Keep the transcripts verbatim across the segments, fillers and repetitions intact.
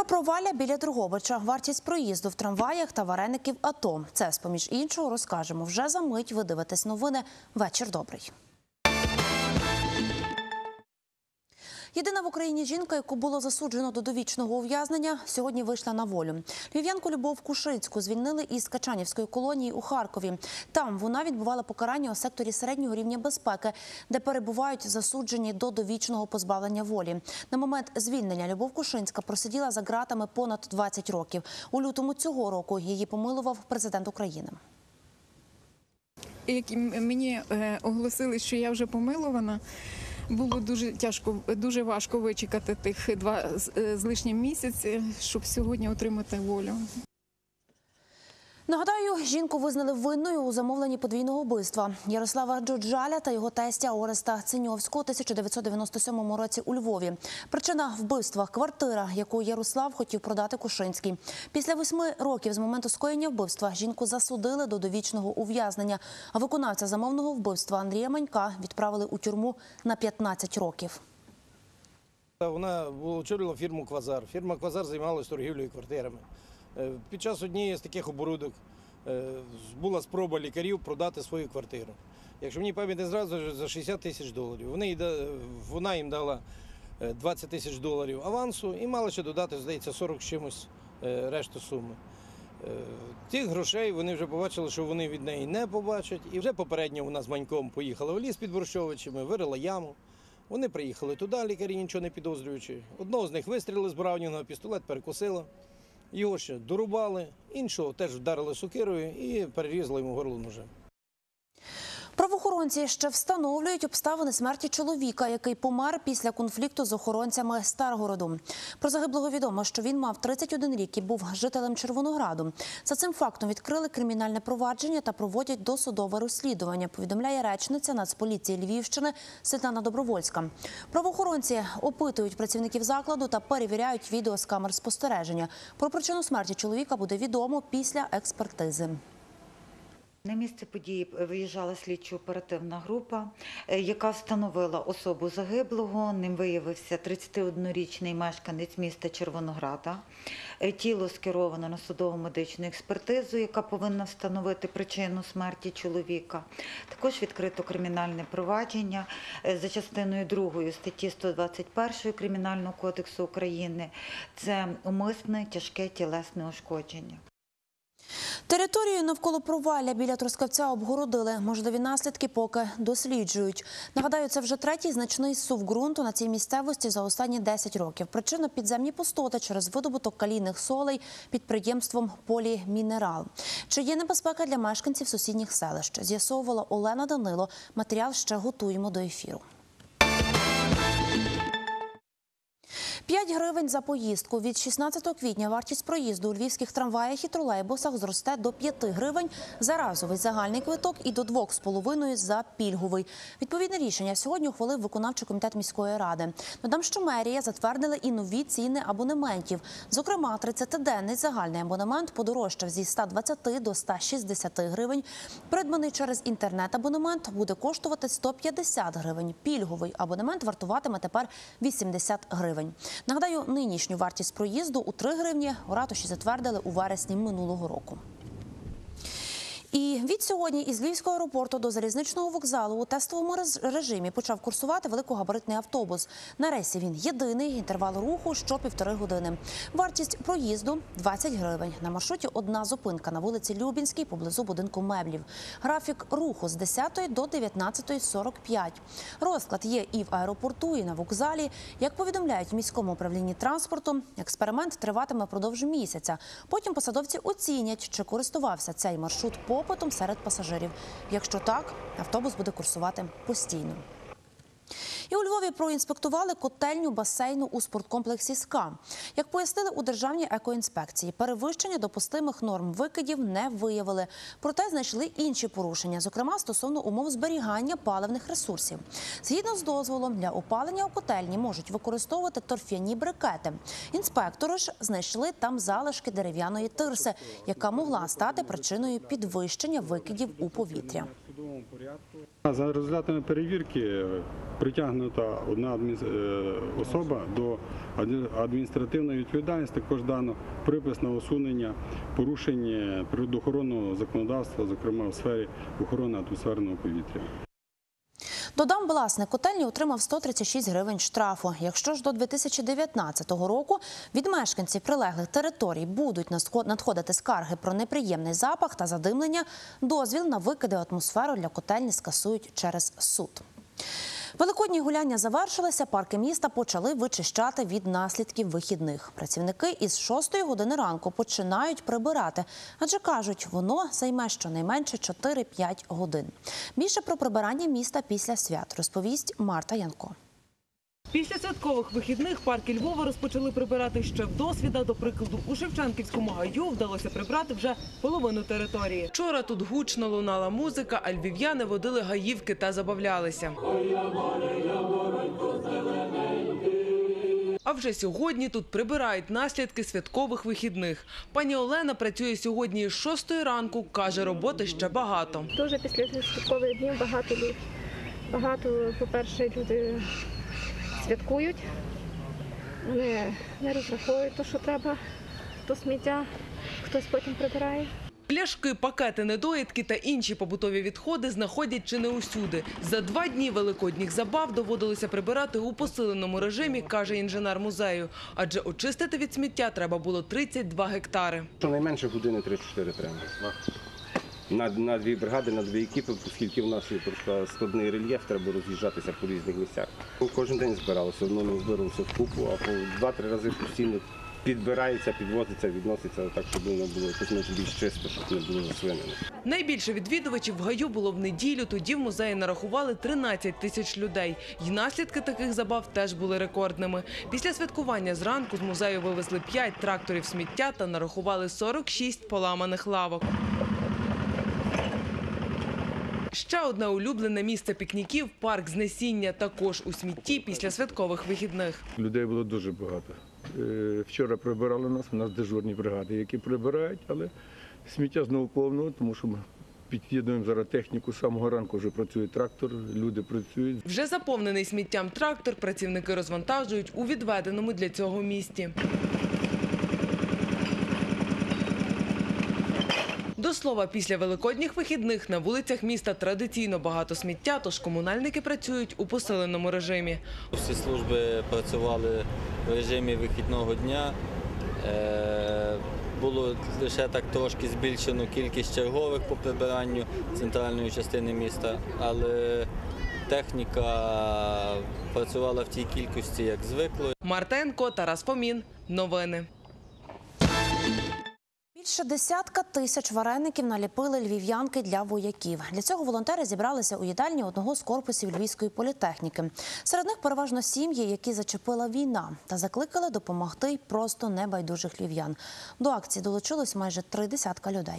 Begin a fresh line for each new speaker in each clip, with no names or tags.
Про провалля біля Дрогобича, вартість проїзду в трамваях та вареників АТО. Це, з-поміж іншого, розкажемо вже за мить. Ви дивитесь новини. Вечір добрий. Єдина в Україні жінка, яку було засуджено до довічного ув'язнення, сьогодні вийшла на волю. Львів'янку Любов Кушицьку звільнили із Качанівської колонії у Харкові. Там вона відбувала покарання у секторі середнього рівня безпеки, де перебувають засуджені до довічного позбавлення волі. На момент звільнення Любов Кушицька просиділа за ґратами понад двадцять років. У лютому цього року її помилував президент України.
Як мені оголосили, що я вже помилована, було дуже тяжко, дуже важко вичекати тих два з лишнім місяці, щоб сьогодні отримати волю.
Нагадаю, жінку визнали винною у замовленні подвійного вбивства Ярослава Джоджаля та його тестя Ореста Циньовського у тисяча дев'ятсот дев'яносто сьомому році у Львові. Причина вбивства – квартира, яку Ярослав хотів продати Кушинській. Після восьми років з моменту скоєння вбивства жінку засудили до довічного ув'язнення, а виконавця замовного вбивства Андрія Манька відправили у тюрму на п'ятнадцять років.
Вона очолювала фірму «Квазар». Фірма «Квазар» займалася торгівлею квартирами. Під час однієї з таких оборудок була спроба лікарів продати свою квартиру. Якщо мені пам'ять не зразу, за шістдесят тисяч доларів. Вона їм дала двадцять тисяч доларів авансу і мала ще додати, здається, сорок з чимось решту суми. Тих грошей вони вже побачили, що вони від неї не побачать. І вже попередньо вона з Маньком поїхала в ліс під Борщовичами, вирила яму. Вони приїхали туди, лікарі, нічого не підозрюючи. Одного з них вистрілили з Браунінга, пістолет перекусило. Його ще дорубали, іншого теж вдарили сокирою і перерізали йому горло ножем.
Правоохоронці ще встановлюють обставини смерті чоловіка, який помер після конфлікту з охоронцями Старгороду. Про загиблого відомо, що він мав тридцять один рік і був жителем Червонограду. За цим фактом відкрили кримінальне провадження та проводять досудове розслідування, повідомляє речниця Нацполіції Львівщини Світлана Добровольська. Правоохоронці опитують працівників закладу та перевіряють відео з камер спостереження. Про причину смерті чоловіка буде відомо після експертизи.
На місце події виїжджала слідчо-оперативна група, яка встановила особу загиблого. Ним виявився тридцятиоднорічний мешканець міста Червонограда. Тіло скеровано на судово-медичну експертизу, яка повинна встановити причину смерті чоловіка. Також відкрито кримінальне провадження за частиною другої статті сто двадцять першої Кримінального кодексу України. Це умисне тяжке тілесне ушкодження.
Територію навколо провалля біля Трускавця обгородили. Можливі наслідки поки досліджують. Нагадаю, це вже третій значний зсув ґрунту на цій місцевості за останні десять років. Причина – підземні пустоти через видобуток калійних солей підприємством «Полімінерал». Чи є небезпека для мешканців сусідніх селищ? З'ясовувала Олена Данило. Матеріал ще готуємо до ефіру. п'ять гривень за поїздку. Від шістнадцятого квітня вартість проїзду у львівських трамваях і тролейбусах зросте до п'яти гривень за разовий загальний квиток і до двох з половиною за пільговий. Відповідне рішення сьогодні ухвалив виконавчий комітет міської ради. Додам, що мерія затвердила і нові ціни абонементів. Зокрема, тридцятиденний загальний абонемент подорожчав зі ста двадцяти до ста шістдесяти гривень. Придбаний через інтернет-абонемент буде коштувати сто п'ятдесят гривень. Пільговий абонемент вартуватиме тепер вісімдесят гривень. Нагадаю, нинішню вартість проїзду у три гривні у ратуші затвердили у вересні минулого року. І від сьогодні із Львівського аеропорту до залізничного вокзалу у тестовому режимі почав курсувати великогабаритний автобус. На рейсі він єдиний, інтервал руху – що півтори години. Вартість проїзду – двадцять гривень. На маршруті одна зупинка на вулиці Любінській поблизу будинку меблів. Графік руху з десятої до дев'ятнадцятої сорок п'ять. Розклад є і в аеропорту, і на вокзалі. Як повідомляють в міському управлінні транспорту, експеримент триватиме впродовж місяця. Потім посадовці оцінять, чи користувався цей маршрут по попитом серед пасажирів. Якщо так, автобус буде курсувати постійно. І у Львові проінспектували котельню басейну у спорткомплексі «СКА». Як пояснили у Державній екоінспекції, перевищення допустимих норм викидів не виявили. Проте знайшли інші порушення, зокрема стосовно умов зберігання паливних ресурсів. Згідно з дозволом, для опалення у котельні можуть використовувати торфяні брикети. Інспектори ж знайшли там залишки дерев'яної тирси, яка могла стати причиною підвищення викидів у повітря.
судовому порядку. За результатами перевірки притягнута одна особа до адміністративної відповідальності, також дано припис на усунення порушень природоохоронного законодавства, зокрема в сфері охорони атмосферного повітря.
Додам, власник котельні отримав сто тридцять шість гривень штрафу. Якщо ж до дві тисячі дев'ятнадцятого року від мешканців прилеглих територій будуть надходити скарги про неприємний запах та задимлення, дозвіл на викиди в атмосферу для котельні скасують через суд. Великодні гуляння завершилися, парки міста почали вичищати від наслідків вихідних. Працівники із шостої години ранку починають прибирати, адже кажуть, воно займе щонайменше чотири-п'ять годин. Більше про прибирання міста після свят розповість Марта Янко.
Після святкових вихідних парки Львова розпочали прибирати ще вдосвіта. До прикладу, у Шевченківському гаю вдалося прибрати вже половину території. Вчора тут гучно лунала музика, а львів'яни водили гаївки та забавлялися. А вже сьогодні тут прибирають наслідки святкових вихідних. Пані Олена працює сьогодні з шостої ранку, каже, роботи ще багато.
Дуже після святкових днів багато людей. Багато, по-перше, люди святкують, вони не розраховують те, що треба, то сміття, хтось потім прибирає.
Пляшки, пакети, недоїдки та інші побутові відходи знаходять чи не усюди. За два дні великодніх забав доводилося прибирати у посиленому режимі, каже інженер музею. Адже очистити від сміття треба було тридцять два гектари.
Щонайменше години три-чотири треба. На, на дві бригади, на дві екіпи, оскільки в нас є просто складний рельєф, треба роз'їжджатися по різних місцях. Кожен день збиралося, одно не збирався в купу, а по два-три рази постійно підбирається, підвозиться, відноситься так, щоб воно було якось більш чисто, щоб не було засвинено.
Найбільше відвідувачів в гаю було в неділю, тоді в музеї нарахували тринадцять тисяч людей. І наслідки таких забав теж були рекордними. Після святкування зранку з музею вивезли п'ять тракторів сміття та нарахували сорок шість поламаних лавок. Ще одне улюблене місце пікніків – парк Знесіння, також у смітті після святкових вихідних.
Людей було дуже багато. Вчора прибирали нас, у нас дежурні бригади, які прибирають, але сміття знову повно, тому що ми під'єднуємо зараз техніку, з самого ранку вже працює трактор, люди працюють.
Вже заповнений сміттям трактор працівники розвантажують у відведеному для цього місці. До слова, після великодніх вихідних на вулицях міста традиційно багато сміття, тож комунальники працюють у посиленому режимі.
Всі служби працювали в режимі вихідного дня. Було лише так трошки збільшено кількість чергових по прибиранню центральної частини міста, але техніка працювала в тій кількості, як звикло.
Марта Янко, Тарас Фомін. Новини.
Більше десятка тисяч вареників наліпили львів'янки для вояків. Для цього волонтери зібралися у їдальні одного з корпусів Львівської політехніки. Серед них переважно сім'ї, які зачепила війна, та закликали допомогти й просто небайдужих львів'ян. До акції долучилось майже три десятка людей.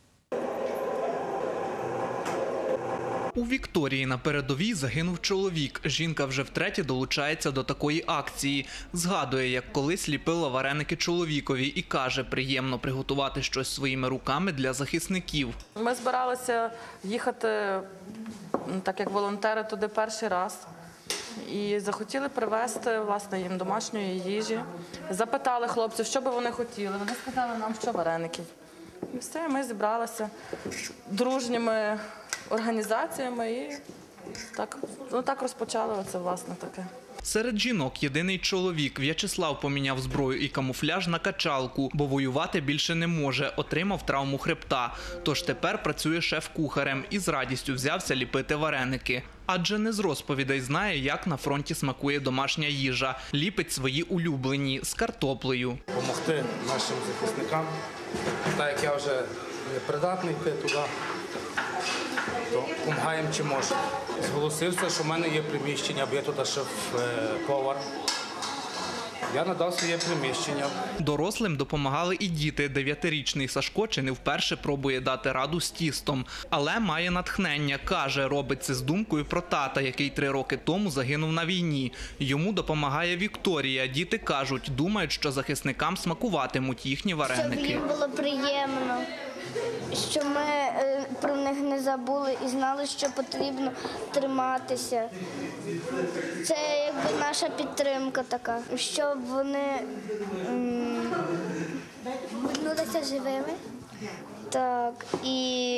У Вікторії на передовій загинув чоловік. Жінка вже втретє долучається до такої акції. Згадує, як колись ліпила вареники чоловікові і каже, приємно приготувати щось своїми руками для захисників.
Ми збиралися їхати, так як волонтери, туди перший раз. І захотіли привезти, власне, їм домашньої їжі. Запитали хлопців, що би вони хотіли. Вони сказали нам, що вареників. І все, ми зібралися дружніми організаціями і так, ну, так розпочали оце, власне, таке.
Серед жінок єдиний чоловік. В'ячеслав поміняв зброю і камуфляж на качалку, бо воювати більше не може, отримав травму хребта. Тож тепер працює шеф-кухарем і з радістю взявся ліпити вареники. Адже не з розповідей знає, як на фронті смакує домашня їжа. Ліпить свої улюблені з картоплею.
Помогти нашим захисникам, так як я вже не придатний йти туди, то допомагаємо чи можемо. Зголосився, що в мене є приміщення, бо я туди шеф-повар. Я надав своє приміщення.
Дорослим допомагали і діти. Дев'ятирічний Сашко чи не вперше пробує дати раду з тістом. Але має натхнення. Каже, робить це з думкою про тата, який три роки тому загинув на війні. Йому допомагає Вікторія. Діти кажуть, думають, що захисникам смакуватимуть їхні вареники.
Щоб їм було приємно. що ми е, про них не забули і знали, що потрібно триматися. Це якби наша підтримка така, щоб вони м, вернулися живими, так, і,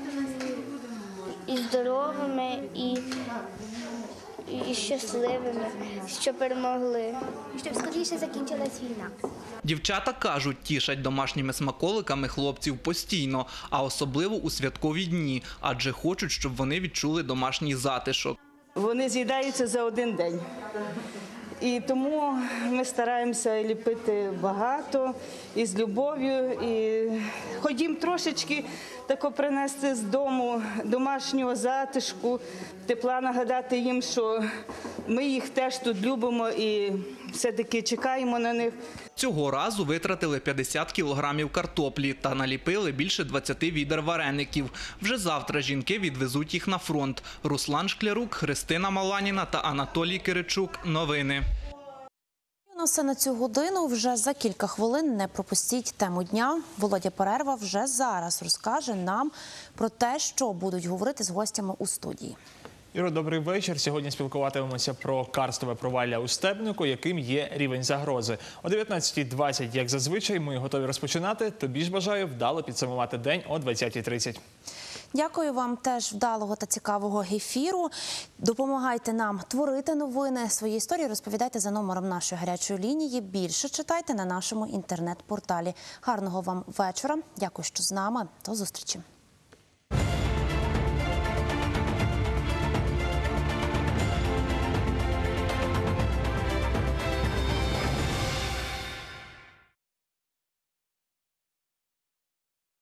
і здоровими, і, і щасливими, що перемогли. Щоб скоріше закінчилась війна.
Дівчата кажуть, тішать домашніми смаколиками хлопців постійно, а особливо у святкові дні, адже хочуть, щоб вони відчули домашній затишок.
Вони з'їдаються за один день. І тому ми стараємося ліпити багато і з любов'ю, і ходім трошечки тако принести з дому домашнього затишку, тепла, нагадати їм, що ми їх теж тут любимо і все-таки чекаємо на них.
Цього разу витратили п'ятдесят кілограмів картоплі та наліпили більше двадцяти відер вареників. Вже завтра жінки відвезуть їх на фронт. Руслан Шклярук, Христина Маланіна та Анатолій Киричук. Новини.
У нас все на цю годину. Вже за кілька хвилин не пропустіть тему дня. Володя Перерва вже зараз розкаже нам про те, що будуть говорити з гостями у студії.
Іро, добрий вечір. Сьогодні спілкуватимемося про карстове провалля у Стебнику, яким є рівень загрози. О дев'ятнадцятій двадцять, як зазвичай, ми готові розпочинати. Тобі ж бажаю вдало підсумувати день о двадцятій тридцять.
Дякую вам теж вдалого та цікавого ефіру. Допомагайте нам творити новини. Свої історії розповідайте за номером нашої гарячої лінії. Більше читайте на нашому інтернет-порталі. Гарного вам вечора. Дякую, що з нами. До зустрічі.